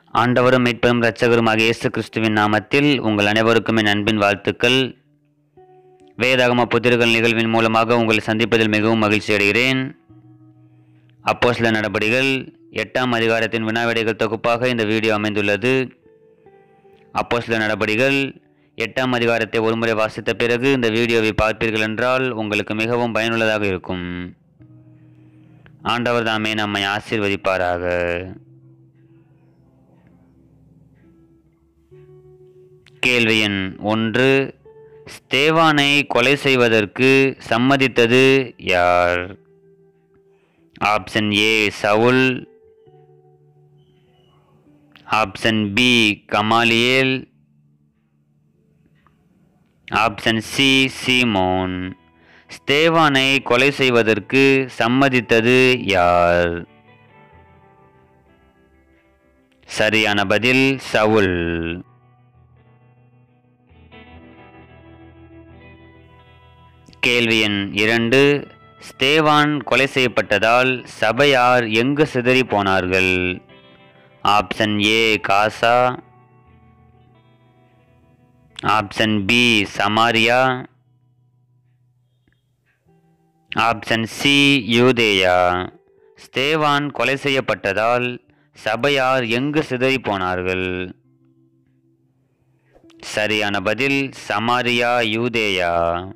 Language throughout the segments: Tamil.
ஆண்டவரும் மீட்பரும் இரட்சகருமாகிய இயேசு கிறிஸ்துவின் நாமத்தில் உங்கள் அனைவருக்கும் என் அன்பின் வாழ்த்துக்கள். வேதாகம புத்திரர்கள் நிகழ்வின் மூலமாக உங்களை சந்திப்பதில் மிகவும் மகிழ்ச்சி அடைகிறேன். அப்போஸ்தலர் நடபடிகள் 8ஆம் அதிகாரத்தின் வினாவிடைகள் தொகுப்பாக இந்த வீடியோ அமைந்துள்ளது. அப்போஸ்தலர் நடபடிகள் 8ஆம் அதிகாரத்தை ஒருமுறை வாசித்த பிறகு இந்த வீடியோவை பார்ப்பீர்கள் என்றால் உங்களுக்கு மிகவும் பயனுள்ளதாக இருக்கும். ஆண்டவர் தாமே நம்மை ஆசீர்வதிப்பாராக. கேள்வி எண் 1. ஸ்தேவானை கொலை செய்வதற்கு சம்மதித்தது யார்? Option A Saul, option B Gamaliel, option C Simon. ஸ்தேவானை கொலை செய்வதற்கு சம்மதித்தது யார்? சரியான பதில் சவுல். கேள்வி எண் 2. ஸ்தேவான் கொலை செய்யப்பட்டதால் சபையார் எங்கு சிதறி போனார்கள்? Option A Gaza, option B Samaria, option C Judea. ஸ்தேவான் கொலை செய்யப்பட்டதால் சபையார் எங்கு சிதறி போனார்கள்? சரியான பதில் சமாரியா யூதேயா.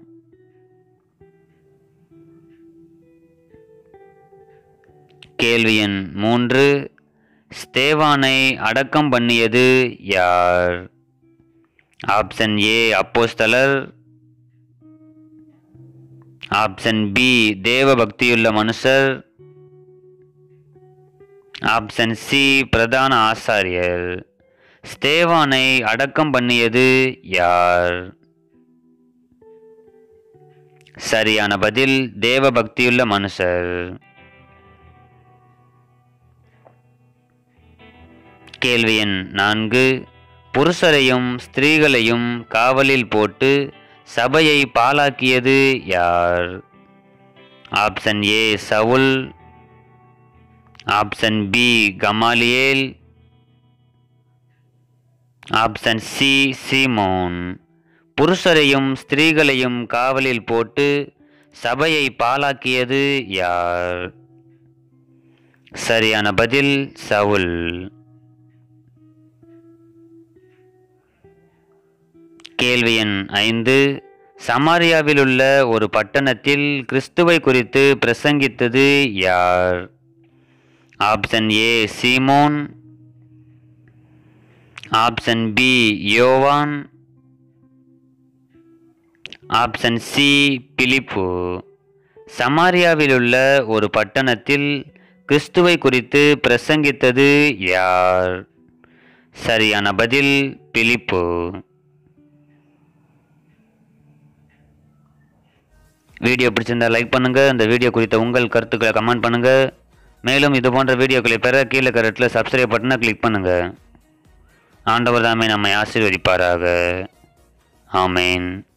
கேள்வி எண் 3. ஸ்தேவானை அடக்கம் பண்ணியது யார்? ஆப்ஷன் ஏ அப்போஸ்தலர், ஆப்ஷன் பி தேவ பக்தியுள்ள மனுஷர், ஆப்ஷன் சி பிரதான ஆசாரியர். ஸ்தேவானை அடக்கம் பண்ணியது யார்? சரியான பதில் தேவ பக்தியுள்ள மனுஷர். கேள்வி எண் 4. புருஷரையும் ஸ்திரீகளையும் காவலில் போட்டு சபையை பாழாக்கியது யார்? Option A Saul, option B Gamaliel, option C Simon. புருஷரையும் ஸ்திரீகளையும் காவலில் போட்டு சபையை பாழாக்கியது யார்? சரியான பதில் சவுல். கேள்வி எண் 5. சமாரியாவில் உள்ள ஒரு பட்டணத்தில் கிறிஸ்துவை குறித்து பிரசங்கித்தது யார்? Option A Simon, option B யோவான், ஆப்ஷன் சி பிலிப்பு. சமாரியாவில் உள்ள ஒரு பட்டணத்தில் கிறிஸ்துவை குறித்து பிரசங்கித்தது யார்? சரியான பதில் பிலிப்பு. வீடியோ பிடிச்சிருந்தா லைக் பண்ணுங்கள். இந்த வீடியோ குறித்த உங்கள் கருத்துக்களை கமெண்ட் பண்ணுங்கள். மேலும் இது போன்ற வீடியோக்களை பெற கீழே கரட்டில் சப்ஸ்கிரைப் பட்டனை கிளிக் பண்ணுங்கள். ஆண்டவர் தாமே நம்மை ஆசீர்வதிப்பாராக. ஆமேன்.